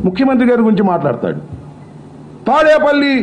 ముఖ్యమంత్రి గారి గురించి మాట్లాడతాడు. తాడేపల్లి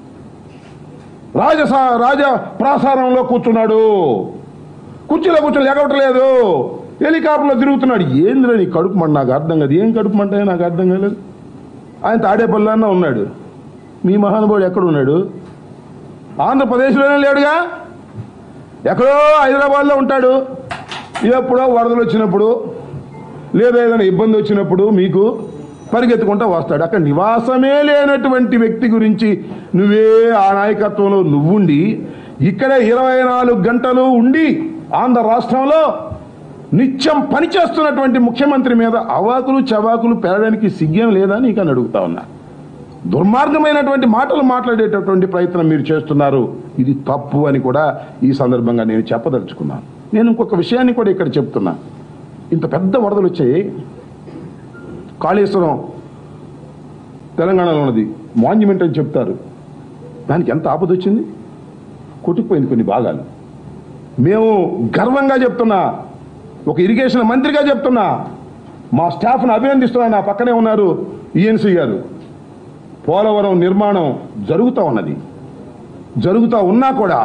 రాజ ప్రాసారంలో కూర్చున్నాడు, కుర్చీలో కూర్చొని ఎగవట్లేదు, హెలికాప్టర్లో తిరుగుతున్నాడు. ఏంద్రా నీ కడుపు మంట? నాకు అర్థం కాదు. ఏం కడుపు మంట నాకు అర్థం కాలేదు. ఆయన తాడేపల్లిలోనే ఉన్నాడు. మీ మహానుభావుడు ఎక్కడ ఉన్నాడు? ఆంధ్రప్రదేశ్లోనే లేడుగా, ఎక్కడో హైదరాబాద్లో ఉంటాడు. ఎప్పుడో వరదలు వచ్చినప్పుడు లేదా ఏదైనా ఇబ్బంది వచ్చినప్పుడు మీకు పరిగెత్తుకుంటూ వస్తాడు. అక్కడ నివాసమే లేనటువంటి వ్యక్తి గురించి నువ్వే ఆ నాయకత్వంలో నువ్వుండి ఇక్కడ 24 గంటలు ఉండి ఆంధ్ర రాష్ట్రంలో నిత్యం పనిచేస్తున్నటువంటి ముఖ్యమంత్రి మీద అవాకులు చవాకులు పెరగడానికి సిగ్గేం లేదా నీకు అని అడుగుతా ఉన్నా. దుర్మార్గమైనటువంటి మాటలు మాట్లాడేటటువంటి ప్రయత్నం మీరు చేస్తున్నారు. ఇది తప్పు అని కూడా ఈ సందర్భంగా నేను చెప్పదలుచుకున్నాను. నేను ఇంకొక విషయాన్ని కూడా ఇక్కడ చెప్తున్నా. ఇంత పెద్ద వరదలు వచ్చాయి. కాళేశ్వరం తెలంగాణలో ఉన్నది, మాన్యుమెంట్ అని చెప్తారు. దానికి ఎంత ఆపద వచ్చింది? కొట్టుకుపోయింది కొన్ని భాగాలు. మేము గర్వంగా చెప్తున్నా, ఒక ఇరిగేషన్ మంత్రిగా చెప్తున్నా, మా స్టాఫ్ను అభినందిస్తున్నా. నా పక్కనే ఉన్నారు ఈఎన్సీ గారు. పోలవరం నిర్మాణం జరుగుతూ ఉన్నది. జరుగుతూ ఉన్నా కూడా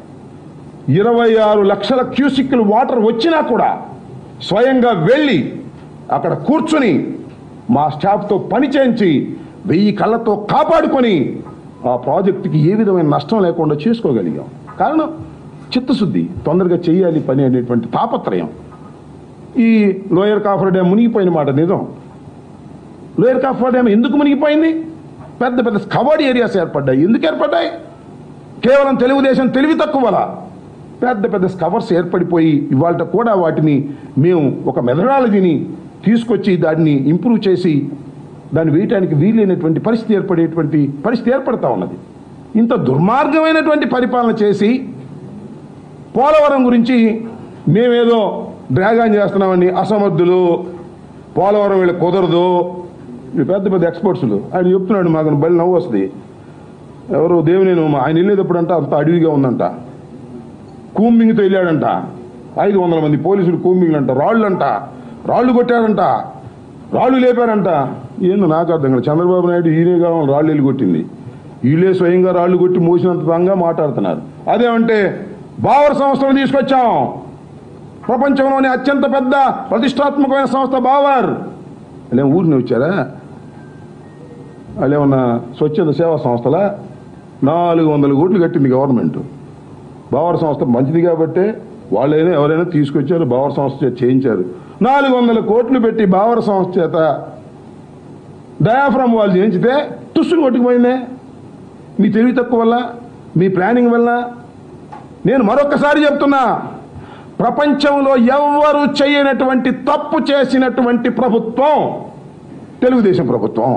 26 లక్షల క్యూసిక్లు వాటర్ వచ్చినా కూడా స్వయంగా వెళ్ళి అక్కడ కూర్చుని మా స్టాఫ్తో పని చేయించి 1000 కళ్ళతో కాపాడుకొని ఆ ప్రాజెక్టుకి ఏ విధమైన నష్టం లేకుండా చేసుకోగలిగాం. కారణం చిత్తశుద్ధి, తొందరగా చేయాలి పని అనేటువంటి తాపత్రయం. ఈ లోయర్ కాఫర్ డ్యామ్ మునిగిపోయిన మాట నిజం. లోయర్ కాఫర్ డ్యామ్ ఎందుకు మునిగిపోయింది? పెద్ద పెద్ద కవర్డ్ ఏరియాస్ ఏర్పడ్డాయి. ఎందుకు ఏర్పడ్డాయి? కేవలం తెలుగుదేశం తెలివి తక్కువల పెద్ద పెద్ద కవర్స్ ఏర్పడిపోయి ఇవాళ కూడా వాటిని మేము ఒక మెథడాలజీని తీసుకొచ్చి దాన్ని ఇంప్రూవ్ చేసి దాన్ని వేయటానికి వీలైనటువంటి పరిస్థితి ఏర్పడతా ఉన్నది. ఇంత దుర్మార్గమైనటువంటి పరిపాలన చేసి పోలవరం గురించి మేమేదో డ్రాగాన్ చేస్తున్నామని అసమర్థులు, పోలవరం వీళ్ళకి కుదరదు, పెద్ద పెద్ద ఎక్స్పర్ట్స్లు ఆయన చెప్తున్నాడు. మాకు బలి నవ్వు వస్తుంది. ఎవరు దేవినేను ఆయన వెళ్ళేటప్పుడంట అంత అడవిగా ఉందంట, కూంబింగ్తో వెళ్ళాడంట, 500 మంది పోలీసులు కూంబింగ్లు అంట, రాళ్ళు కొట్టాడంట, రాళ్ళు లేపారంట. ఏందో నాకు అర్థం కాదు. చంద్రబాబు నాయుడు ఈయనే కావాలి రాళ్ళు వెళ్ళి కొట్టింది, వీళ్ళే స్వయంగా రాళ్ళు కొట్టి మోసినంత తంగా మాట్లాడుతున్నారు. అదేమంటే బావర్ సంస్థను తీసుకొచ్చాం, ప్రపంచంలోనే అత్యంత పెద్ద ప్రతిష్టాత్మకమైన సంస్థ బావర్. అలా ఊరిని వచ్చారా? అలా ఉన్న స్వచ్ఛంద సేవా సంస్థల 400 కోట్లు కట్టింది గవర్నమెంట్. బావర్ సంస్థ మంచిది కాబట్టే వాళ్ళైనా ఎవరైనా తీసుకొచ్చారు, బావర్ సంస్థ చేత చేయించారు. 400 కోట్లు పెట్టి బావర్ సంస్థ చేత డయాఫ్రమ్ వాళ్ళు చేయించితే తుస్సులు కొట్టుకుపోయిందే. మీ తెలివి తక్కువ వల్ల, మీ ప్లానింగ్ వల్ల. నేను మరొకసారి చెప్తున్నా, ప్రపంచంలో ఎవ్వరూ చేయనటువంటి తప్పు చేసినటువంటి ప్రభుత్వం తెలుగుదేశం ప్రభుత్వం.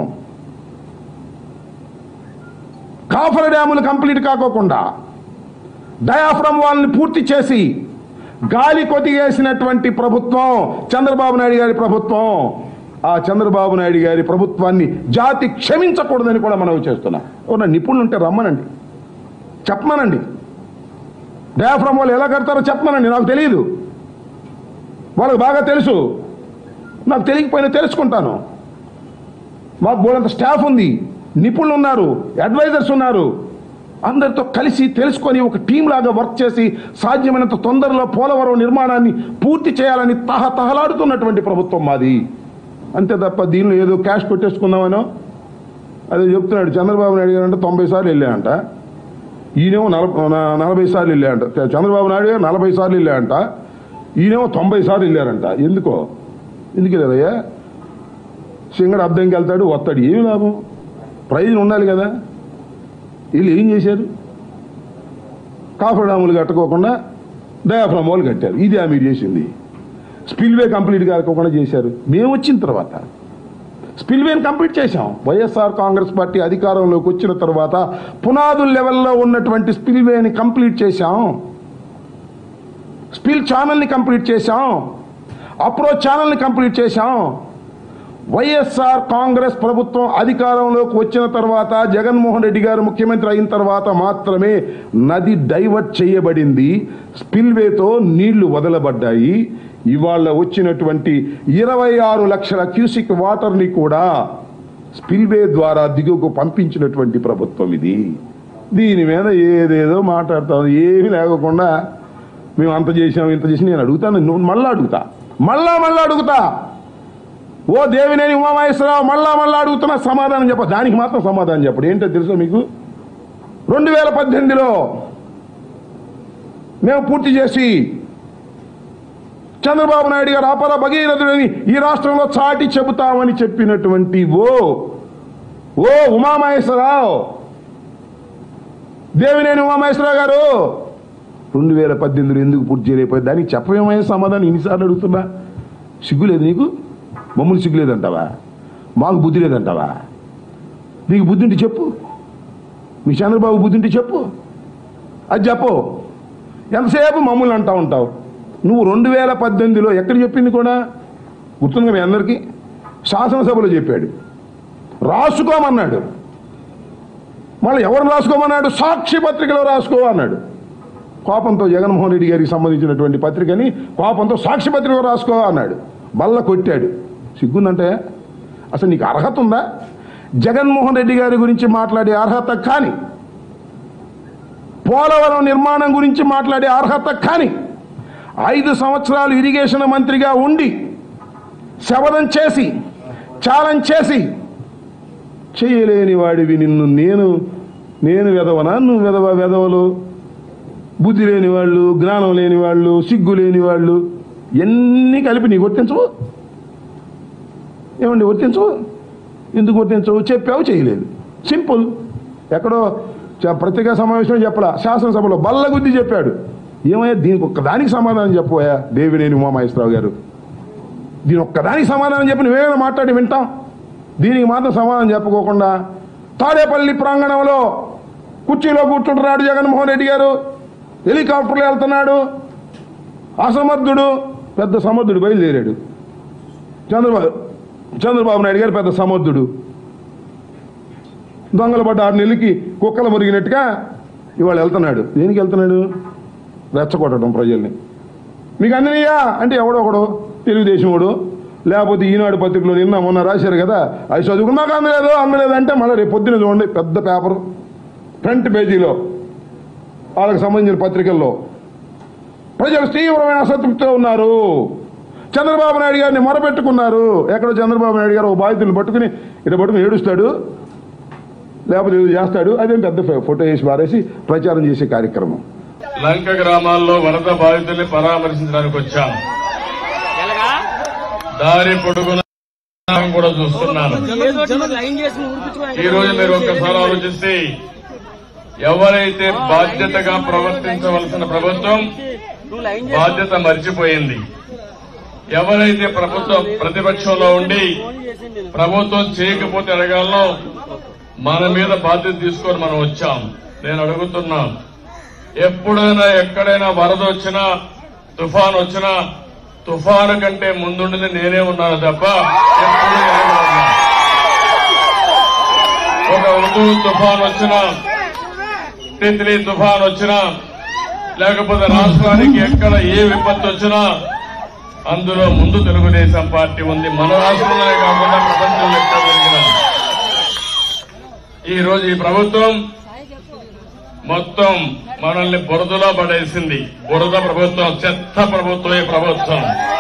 కాఫర్ డ్యాములు కంప్లీట్ కాకోకుండా డయాఫ్రమ్ వాళ్ళని పూర్తి చేసి గాలి కొతిగేసినటువంటి ప్రభుత్వం చంద్రబాబు నాయుడు గారి ప్రభుత్వం. ఆ చంద్రబాబు నాయుడు గారి ప్రభుత్వాన్ని జాతి క్షమించకూడదని కూడా మనం చేస్తున్నాం. ఎవరన్నా నిపుణులు ఉంటే రమ్మనండి, చెప్పమనండి. డయాఫ్రమ్ వాళ్ళు ఎలా కడతారో చెప్పమనండి. నాకు తెలియదు, వాళ్ళకి బాగా తెలుసు. నాకు తెలియకపోయినా తెలుసుకుంటాను. మాకు బోలంత స్టాఫ్ ఉంది, నిపుణులు ఉన్నారు, అడ్వైజర్స్ ఉన్నారు. అందరితో కలిసి తెలుసుకొని ఒక టీం లాగా వర్క్ చేసి సాధ్యమైనంత తొందరలో పోలవరం నిర్మాణాన్ని పూర్తి చేయాలని తహతహలాడుతున్నటువంటి ప్రభుత్వం మాది. అంతే తప్ప దీనిలో ఏదో క్యాష్ కొట్టేసుకుందామనో అదే చెప్తున్నాడు. చంద్రబాబు నాయుడు గారు అంటే 90 సార్లు వెళ్ళాయంట, ఈయనేమో 40 సార్లు వెళ్ళాయంట. చంద్రబాబు నాయుడు గారు 40 సార్లు వెళ్ళాయంట, ఈయనేమో 90 సార్లు వెళ్ళారంట. ఎందుకు లేదయ్యా? సింగడు అద్దెంకి వెళ్తాడు, వస్తాడు, ఏమి లాభం? ప్రయోజనం ఉండాలి కదా. వీళ్ళు ఏం చేశారు? కాఫర్ డ్యాములు కట్టుకోకుండా డయాఫ్రమ్ వాళ్ళు కట్టారు. ఇది మీరు చేసింది. స్పిల్వే కంప్లీట్ కాకుండా చేశారు. మేము వచ్చిన తర్వాత స్పిల్వేని కంప్లీట్ చేశాం. వైఎస్ఆర్ కాంగ్రెస్ పార్టీ అధికారంలోకి వచ్చిన తర్వాత పునాదుల లెవెల్లో ఉన్నటువంటి స్పిల్వేని కంప్లీట్ చేశాం, స్పిల్ ఛానల్ని కంప్లీట్ చేశాం, అప్రోచ్ ఛానల్ని కంప్లీట్ చేశాం. వైఎస్ఆర్ కాంగ్రెస్ ప్రభుత్వం అధికారంలోకి వచ్చిన తర్వాత జగన్మోహన్ రెడ్డి గారు ముఖ్యమంత్రి అయిన తర్వాత మాత్రమే నది డైవర్ట్ చేయబడింది, స్పిల్వేతో నీళ్లు వదలబడ్డాయి. ఇవాళ వచ్చినటువంటి 26 లక్షల క్యూసిక్ వాటర్ని కూడా స్పిల్వే ద్వారా దిగువకు పంపించినటువంటి ప్రభుత్వం ఇది. దీని మీద ఏదేదో మాట్లాడతాం, ఏమీ లేకుండా మేము అంత చేసాం ఇంత చేసి నేను అడుగుతాను, మళ్ళా అడుగుతా. ఓ దేవినేని ఉమామహేశ్వరరావు మళ్ళా అడుగుతున్నా, సమాధానం చెప్ప. దానికి మాత్రం సమాధానం చెప్పడు. ఏంటో తెలుసా మీకు? 2018లో మేము పూర్తి చేసి చంద్రబాబు నాయుడు గారు అపర భగీరథుడని ఈ రాష్ట్రంలో చాటి చెబుతామని చెప్పినటువంటి ఓ ఉమామహేశ్వరరావు, దేవినేని ఉమామహేశ్వరరావు గారు 2018లో ఎందుకు పూర్తి చేయలేకపోయింది? దానికి చెప్పమేమయ్యే సమాధానం ఇన్నిసార్లు అడుగుతున్నా. సిగ్గులేదు నీకు? మమ్మల్ని సిగ్గులేదంటావా? మాకు బుద్ధి లేదంటావా? నీకు బుద్ధి ఉంటే చెప్పు, మీ చంద్రబాబు బుద్ధి ఉంటే చెప్పు, అది చెప్పు. ఎంతసేపు మమ్మల్ని అంటా ఉంటావు. నువ్వు 2018లో ఎక్కడ చెప్పింది కూడా గుర్తుందిగా మీ అందరికీ? శాసనసభలో చెప్పాడు, రాసుకోమన్నాడు. మళ్ళీ ఎవరు రాసుకోమన్నాడు? సాక్షి పత్రికలో రాసుకో అన్నాడు. కోపంతో జగన్మోహన్ రెడ్డి గారికి సంబంధించినటువంటి పత్రికని కోపంతో సాక్షి పత్రికలో రాసుకో అన్నాడు. బల్ల కొట్టాడు. సిగ్గుందంటే అసలు నీకు అర్హత ఉందా? జగన్మోహన్ రెడ్డి గారి గురించి మాట్లాడే అర్హత కానీ, పోలవరం నిర్మాణం గురించి మాట్లాడే అర్హత కానీ, 5 సంవత్సరాలు ఇరిగేషన్ మంత్రిగా ఉండి శపథం చేసి ఛాలెంజ్ చేసి చేయలేని వాడివి నిన్ను నేను వెదవనా? నువ్వు వెదవలు, బుద్ధి లేని వాళ్ళు, జ్ఞానం లేని వాళ్ళు, సిగ్గు లేని వాళ్ళు ఎన్ని కలిపి నీకు వర్తించవు. ఏమండి వర్తించవు? ఎందుకు వర్తించవు? చెప్పావు, చేయలేదు. సింపుల్. ఎక్కడో పత్రికా సమావేశంలో చెప్పలా, శాసనసభలో బల్లగుద్ది చెప్పాడు. ఏమయ్యా దీనికి ఒక్కదానికి సమాధానం చెప్పబోయా దేవినేని ఉమామహేశ్వరరావు గారు? దీని ఒక్కదానికి సమాధానం చెప్పి నువ్వేమైనా మాట్లాడి వింటాం. దీనికి మాత్రం సమాధానం చెప్పుకోకుండా తాడేపల్లి ప్రాంగణంలో కుర్చీలో కూర్చుంటున్నాడు జగన్మోహన్ రెడ్డి గారు, హెలికాప్టర్లో వెళ్తున్నాడు. అసమర్థుడు, పెద్ద సమర్థుడు బయలుదేరాడు. చంద్రబాబు నాయుడు గారు పెద్ద సమర్థుడు. దొంగలు పడ్డ 6 నెలలకి కుక్కలు మురిగినట్టుగా ఇవాళ వెళ్తున్నాడు. దేనికి వెళ్తున్నాడు? రెచ్చగొట్టడం ప్రజల్ని. మీకు అందినయ్యా అంటే ఎవడో ఒకడు, తెలుగుదేశం వాడు, లేకపోతే ఈనాడు పత్రికలో నిన్న మొన్న రాశారు కదా, అది చదువుకున్నాక అందలేదు అంటే మళ్ళీ రేపు పొద్దున చూడండి పెద్ద పేపర్ ఫ్రంట్ పేజీలో వాళ్ళకి సంబంధించిన పత్రికల్లో ప్రజలు తీవ్రమైన అసంతృప్తితో ఉన్నారు. చంద్రబాబు నాయుడు గారిని మొరపెట్టుకున్నారు. ఎక్కడో చంద్రబాబు నాయుడు గారు ఒక బాధితులను పట్టుకుని ఏడుస్తాడు, లేకపోతే ఏదో చేస్తాడు. అదేం పెద్ద ఫోటో వేసి పారేసి ప్రచారం చేసే కార్యక్రమం. లంక గ్రామాల్లో వరద బాధితుల్ని పరామర్శించడానికి వచ్చాం. దారి పొడుగున కూడా చూస్తున్నాను. ఈ రోజు మీరు ఒక్కసారి ఆలోచిస్తే, ఎవరైతే బాధ్యతగా ప్రవర్తించవలసిన ప్రభుత్వం బాధ్యత మర్చిపోయింది, ఎవరైతే ప్రభుత్వం ప్రతిపక్షంలో ఉండి ప్రభుత్వం చేయకపోతే అడగాలో మన మీద బాధ్యత తీసుకొని మనం వచ్చాం. నేను అడుగుతున్నాం, ఎప్పుడైనా ఎక్కడైనా వరద వచ్చినా తుఫాన్ వచ్చినా తుఫాను కంటే ముందుండి నేనే ఉన్నాను తప్ప ఎప్పుడు ఒక ఉదూ తుఫాన్ వచ్చినా, తిత్లీ తుఫాన్ వచ్చినా, లేకపోతే రాష్ట్రానికి ఎక్కడ ఏ విపత్తు వచ్చినా అందులో ముందు తెలుగుదేశం పార్టీ ఉంది. మన రాష్ట్రంలోనే కాకుండా ప్రపంచంలో ఎక్కడ జరిగినా. ఈ రోజు ఈ ప్రభుత్వం మొత్తం మనల్ని బురదలో పడేసింది. బురద ప్రభుత్వం, చెత్త ప్రభుత్వం ఈ ప్రభుత్వం.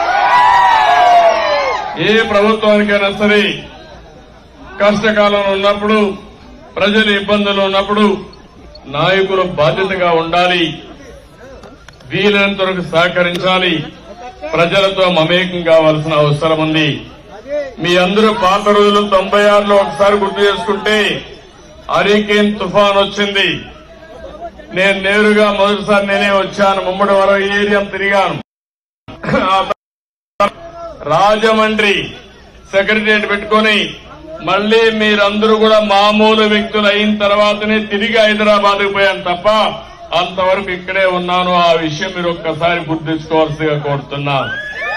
ఏ ప్రభుత్వానికైనా సరే కష్టకాలంలో ఉన్నప్పుడు, ప్రజలు ఇబ్బందులు ఉన్నప్పుడు నాయకులు బాధ్యతగా ఉండాలి, వీలైనంత వరకు సహకరించాలి, ప్రజలతో మమేకం కావాల్సిన అవసరం ఉంది. మీ అందరూ పాత రోజులు 96లో ఒకసారి గుర్తు చేసుకుంటే హరికేన్ తుఫాన్ వచ్చింది. నేను నేరుగా మొదటిసారి నేనే వచ్చాను. ముమ్మడి వరం ఏరియా తిరిగాను. రాజమండ్రి సెక్రటరియట్ పెట్టుకుని మళ్లీ మీరందరూ కూడా మామూలు వ్యక్తులు అయిన తర్వాతనే తిరిగి హైదరాబాద్కు పోయాను తప్ప అంతవరకు ఇక్కడే ఉన్నాను. ఆ విషయం మీరు ఒక్కసారి గుర్తించుకోవాల్సిగా కోరుతున్నాను.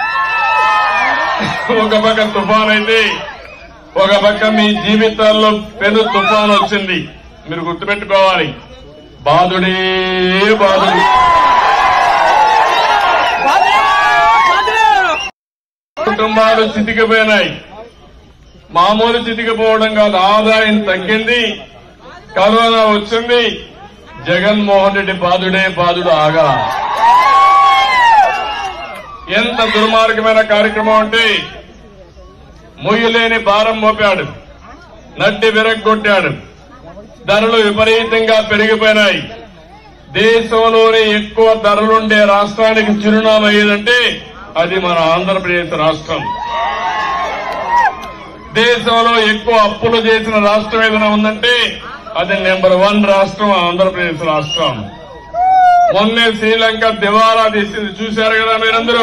ఒక పక్క తుఫాన్ అయితే, ఒక పక్క మీ జీవితాల్లో పెను తుఫాన్ వచ్చింది. మీరు గుర్తుపెట్టుకోవాలి, బాధుడే బాధుడు. కుటుంబాలు చితికిపోయినాయి, మామూలు చితికిపోవడం కాదు, ఆదాయం తగ్గింది, కరోనా వచ్చింది, జగన్మోహన్ రెడ్డి బాధుడే బాధుడు ఆగా. ఎంత దుర్మార్గమైన కార్యక్రమం అంటే మొయ్యలేని భారం మోపాడు, నడ్డి విరగ్గొట్టాడు, ధరలు విపరీతంగా పెరిగిపోయినాయి. దేశంలోనే ఎక్కువ ధరలుండే రాష్ట్రానికి చిరునామా ఏదంటే అది మన ఆంధ్రప్రదేశ్ రాష్ట్రం. దేశంలో ఎక్కువ అప్పులు చేసిన రాష్ట్రం ఏదైనా ఉందంటే అది నెంబర్ 1 రాష్ట్రం ఆంధ్రప్రదేశ్ రాష్ట్రం. మొన్నే శ్రీలంక దివాలా తీసింది, చూశారు కదా మీరందరూ.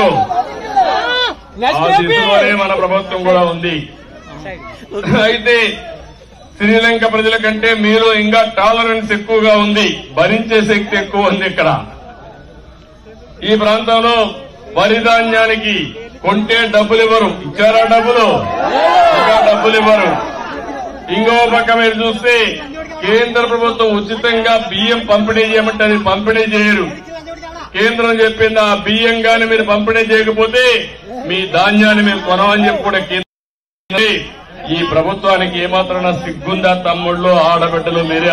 ఆ దిశలోనే మన ప్రభుత్వం కూడా ఉంది. అయితే శ్రీలంక ప్రజల కంటే మీలో ఇంకా టాలరెన్స్ ఎక్కువగా ఉంది, భరించే శక్తి ఎక్కువ ఉంది. ఇక్కడ ఈ ప్రాంతంలో వరి ధాన్యానికి కొంటే డబ్బులు ఇవ్వరు, ఇచ్చారా డబ్బులు? ఇంకా డబ్బులు ఇవ్వరు. ఇంకో పక్క మీరు చూస్తే కేంద్ర ప్రభుత్వం ఉచితంగా బియ్యం పంపిణీ చేయమంటే అది పంపిణీ చేయరు. కేంద్రం చెప్పింది ఆ బియ్యం గాని మీరు పంపిణీ చేయకపోతే మీ ధాన్యాన్ని మేము కొనమని చెప్పి కూడా కేంద్రం. ఈ ప్రభుత్వానికి ఏమాత్రం సిగ్గుందా తమ్ముళ్ళు, ఆడబిడ్డలు? మీరే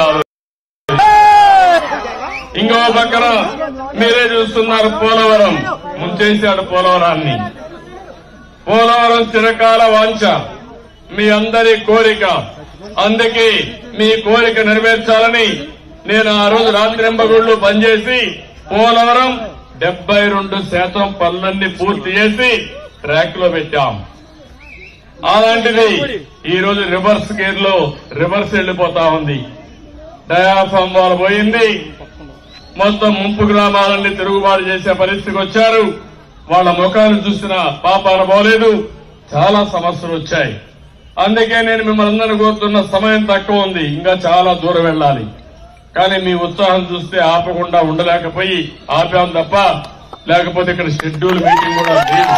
ఇంకో పక్కన మీరే చూస్తున్నారు, పోలవరం ముంచేశాడు. పోలవరాన్ని, పోలవరం చిరకాల వాంఛ, మీ అందరి కోరిక. అందుకే మీ కోరిక నెరవేర్చాలని నేను ఆ రోజు రాత్రింబగుళ్ళు పనిచేసి పోలవరం 72% పనులన్నీ పూర్తి చేసి ట్రాక్ లో పెట్టాం. అలాంటిది ఈ రోజు రివర్స్ గేర్ లో రివర్స్ వెళ్లిపోతా ఉంది. డయాఫామ్ వాల్ పోయింది. మొత్తం ముంపు గ్రామాలన్నీ తిరుగుబాటు చేసే పరిస్థితికి వచ్చారు. వాళ్ళ ముఖాలు చూసిన పాపాన పోలేదు. చాలా సమస్యలు వచ్చాయి. అందుకే నేను మిమ్మల్ని అందరూ కోరుతున్న, సమయం తక్కువ ఉంది, ఇంకా చాలా దూరం వెళ్ళాలి. కానీ మీ ఉత్సాహం చూస్తే ఆపకుండా ఉండలేకపోయి ఆపాం తప్ప, లేకపోతే ఇక్కడ షెడ్యూల్ మీటింగ్ కూడా లేదు.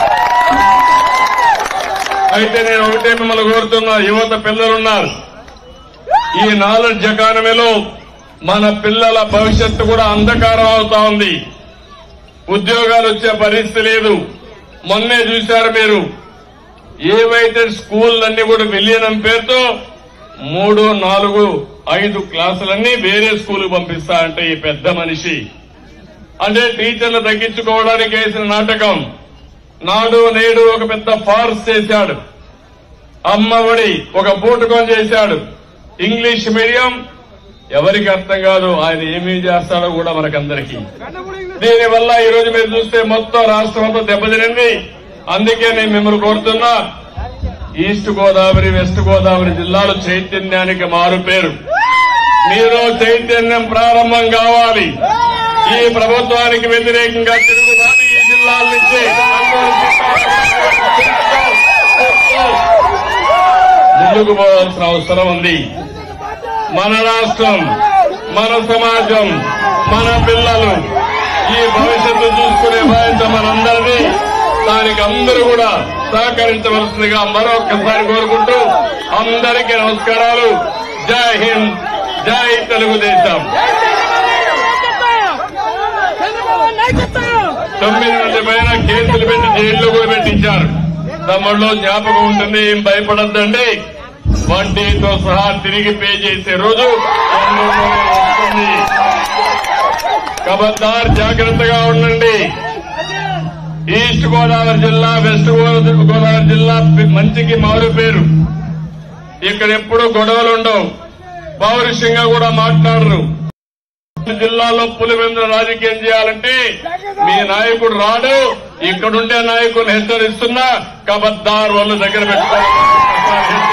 అయితే నేను ఒకటే మిమ్మల్ని కోరుతున్నా, యువత పిల్లలున్నారు. ఈ నాలెడ్జ్ ఎకానమీలో మన పిల్లల భవిష్యత్తు కూడా అంధకారం అవుతా ఉంది. ఉద్యోగాలు వచ్చే పరిస్థితి లేదు. మొన్నే చూశారు మీరు, ఏవైతే స్కూళ్ళన్నీ కూడా విలీనం పేరుతో 3, 4, 5 క్లాసులన్నీ వేరే స్కూల్కి పంపిస్తా అంటే ఈ పెద్ద మనిషి అంటే టీచర్లు తగ్గించుకోవడానికి వేసిన నాటకం. నాడు నేడు ఒక పెద్ద ఫార్స్ చేశాడు. అమ్మఒడి ఒక బూటకం చేశాడు. ఇంగ్లీష్ మీడియం ఎవరికి అర్థం కాదు. ఆయన ఏమీ చేస్తాడో కూడా మనకందరికీ. దీనివల్ల ఈ రోజు మీరు చూస్తే మొత్తం రాష్ట్రం అంతా దెబ్బతినింది. అందుకే నేను మిమ్మల్ని కోరుతున్నా, ఈస్ట్ గోదావరి, వెస్ట్ గోదావరి జిల్లాలు చైతన్యానికి మారు పేరు. మీలో చైతన్యం ప్రారంభం కావాలి. ఈ ప్రభుత్వానికి వ్యతిరేకంగా తిరుగుబాటు ఈ జిల్లాల నుంచి ముందుకు పోవాల్సిన అవసరం ఉంది. మన రాష్ట్రం, మన సమాజం, మన పిల్లలు, ఈ భవిష్యత్తు చూసుకునే బాధ్యత మనందరిది. దానికి అందరూ కూడా సహకరించవలసిందిగా మరొక్కసారి కోరుకుంటూ అందరికీ నమస్కారాలు. జై హింద్, జై తెలుగుదేశం. 9 మంది పైన కేసులు పెట్టి జైల్లో కూడా పెట్టించారు. తమ్ముళ్ళు జ్ఞాపకం ఉంటుంది, ఏం భయపడద్దండి. వడ్డీతో సహా తిరిగి పే చేసే రోజు వస్తుంది. ఖబర్దార్, జాగ్రత్తగా ఉండండి. ఈస్ట్ గోదావరి జిల్లా, వెస్ట్ గోదావరి జిల్లా మంచికి మారు పేరు. ఇక్కడ ఎప్పుడూ గొడవలు ఉండవు, పౌరుషంగా కూడా మాట్లాడరు. జిల్లాలో పులివెందుల రాజకీయం చేయాలంటే మీ నాయకుడు రాడు. ఇక్కడుండే నాయకుడిని హెచ్చరిస్తున్నా, ఖబర్దార్ వాళ్ళు దగ్గర పెట్టుకోవాలి.